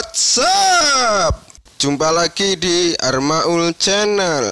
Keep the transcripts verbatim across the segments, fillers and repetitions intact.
What's up? Jumpa lagi di Armaul Channel.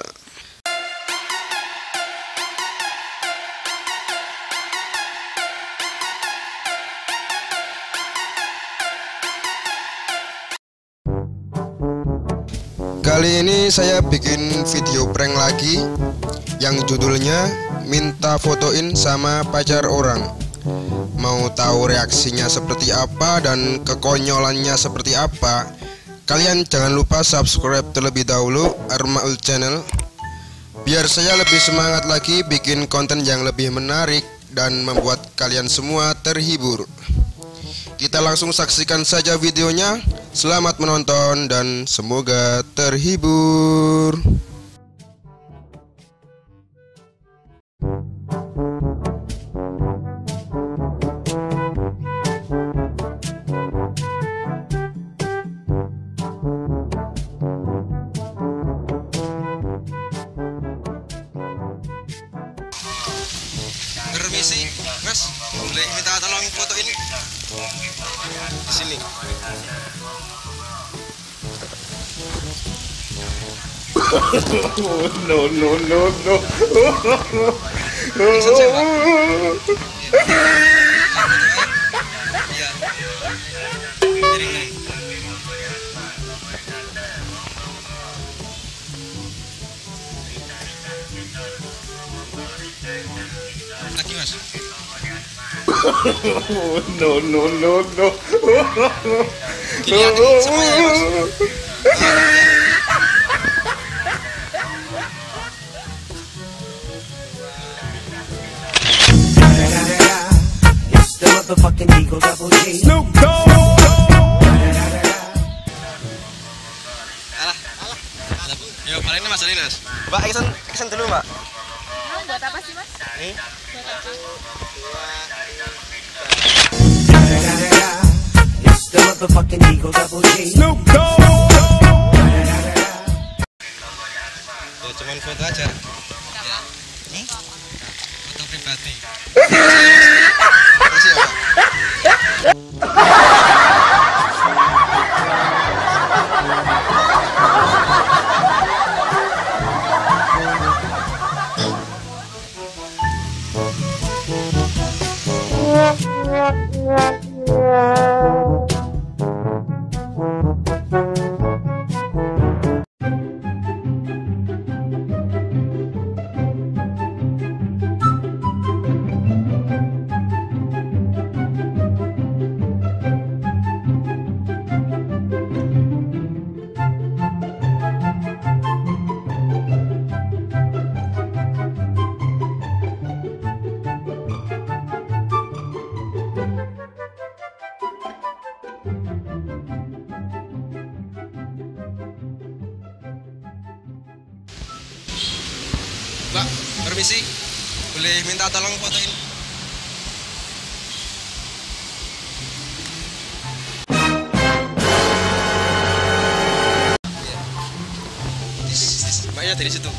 Kali ini saya bikin video prank lagi yang judulnya minta fotoin sama pacar orang. Mau tahu reaksinya seperti apa dan kekonyolannya seperti apa? Kalian jangan lupa subscribe terlebih dahulu Armaul Channel, biar saya lebih semangat lagi bikin konten yang lebih menarik dan membuat kalian semua terhibur. Kita langsung saksikan saja videonya. Selamat menonton dan semoga terhibur. Permisi, Mas, boleh minta tolong foto ini di sini. No, no, no, no. Bisa saya, Pak? Iya. Miring, miring. Lagi, Mas. No, no, no, no. Dilihatin semuanya, Mas. Motherfucking Eagle Double G. Snoop Dogg. Alah, alah. Yuk, kali ini Mas Ali, Mas. Mbak, kesan, kesan dulu, Mbak. Mau buat apa sih, Mas? Nih. Buat apa? It's the motherfucking Eagle Double G. Snoop Dogg. Ya, cuman foto aja. Ya. Nih. Foto pribadi. Terus ya, Pak. Mbak, permisi, boleh minta tolong fotoin? Iya. Dis, dis, Mbaknya dari situ.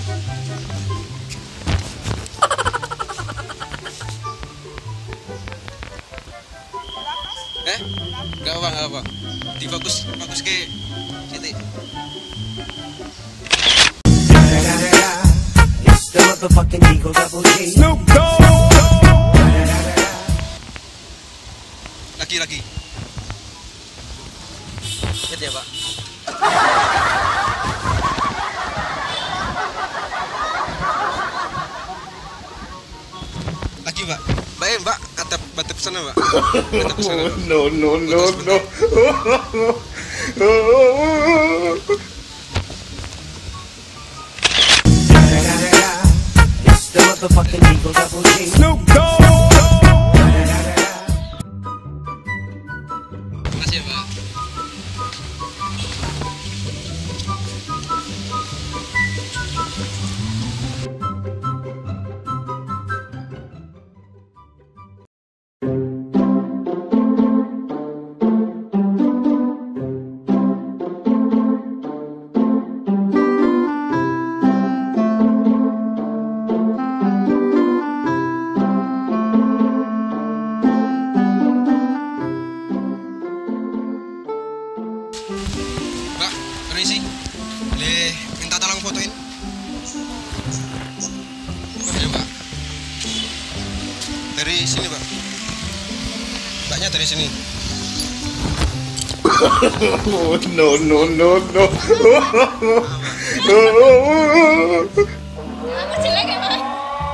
Eh? Gak apa, gak apa. Difokus, fokus ke titik. The motherfucking Eagle Double G. Snoop Dogg. Lagi, lagi. Lihat ya, Pak. Lagi, Pak. Mbak, eh, Mbak, atap batap sana, Mbak. Atap sana. No, no, no, no. It's the motherfucking Eagle Double G. Snoop Dogg. Makasih ya, Pak. permisi. Boleh minta tolong fotoin? Oh ya Pak. Dari sini Pak. Mbaknya dari sini. Oh, no, no, no, no. Aku jelek ya, Mas?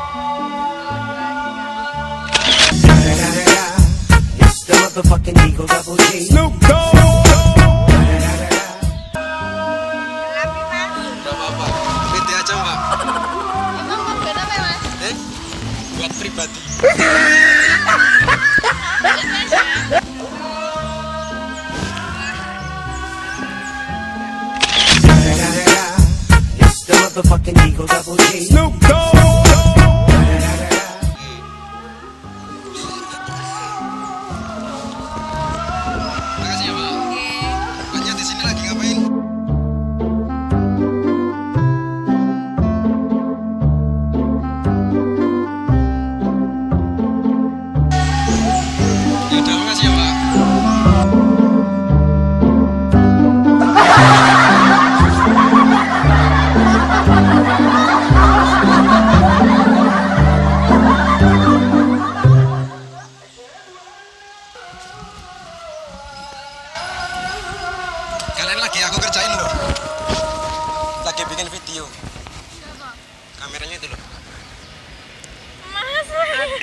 It's the motherfucking Eagle Double G. Snoop Dogg. Rapi, Mas. Gak apa-apa. Pede aja Mbak. Emang mau buat apa ya, Mas? Eh? Buat pribadi. It's the motherfucking Eagle Double G. Snoop Dogg. Makasih ya Mbak. Mbaknya di sini lagi ngapain? Ya udah, makasih ya Mbak. Kalian lagi aku kerjain loh. Lagi bikin video. Kameranya itu loh. Mas.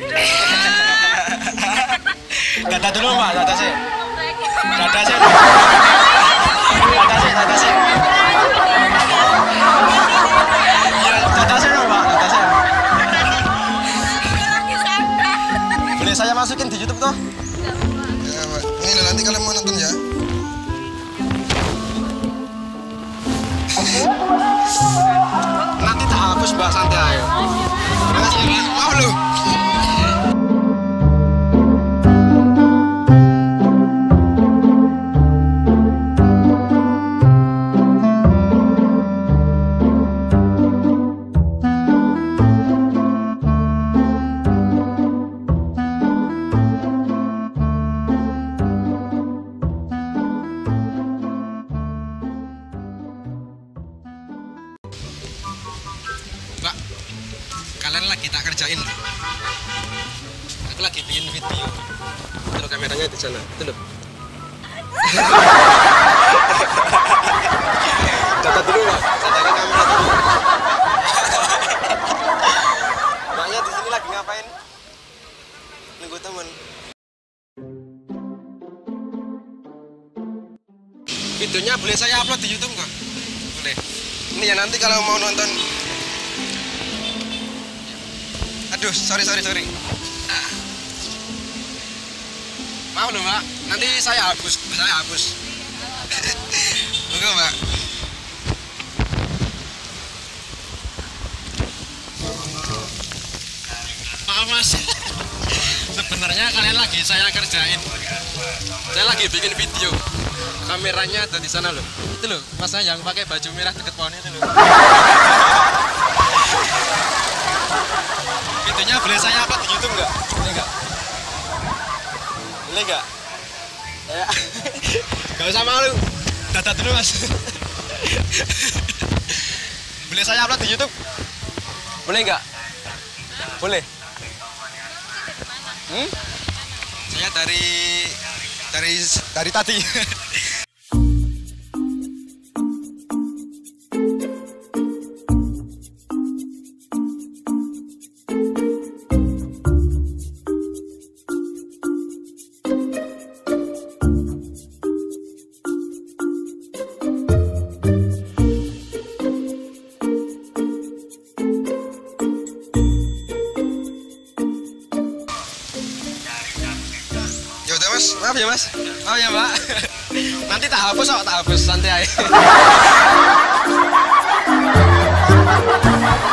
Dada dulu Mbak, dada sih. Dada sih. Dada sih, dada sih. Iya, dada sih loh Mbak, dada sih. Boleh saya masukin di YouTube toh? Ya Mbak. Ini loh, nanti kalian mau nonton ya. Nanti tak hapus Mbak, santai. Makasih ya Mbak. Mau lu. Mbak, kalian lagi tak kerjain loh. Aku lagi bikin video. Itu loh kameranya di sana. Itu loh. Catat dulu Mbak, catatin kamera dulu. Mbaknya di sini lagi ngapain? Nunggu temen. Videonya boleh saya upload di YouTube nggak? Boleh. Ini ya nanti kalau mau nonton. Aduh, sorry sorry sorry. Ah. Maaf loh Mbak, nanti saya hapus, saya hapus. Enggak Mbak. Maaf Mas. Sebenarnya kalian lagi saya kerjain. Saya lagi bikin video. Kameranya ada di sana loh. Itu loh, Mas yang pakai baju merah deket pohon itu loh. Videonya boleh saya upload di YouTube nggak? Boleh nggak? Boleh nggak? Ya. Gak usah malu. Data dulu Mas. Boleh saya upload di YouTube? Boleh nggak? Boleh. Hmm? Saya dari dari dari tadi. Ya udah Mas, maaf ya Mas. Maaf ya Mbak. Nanti tak hapus kok, tak hapus santai aja.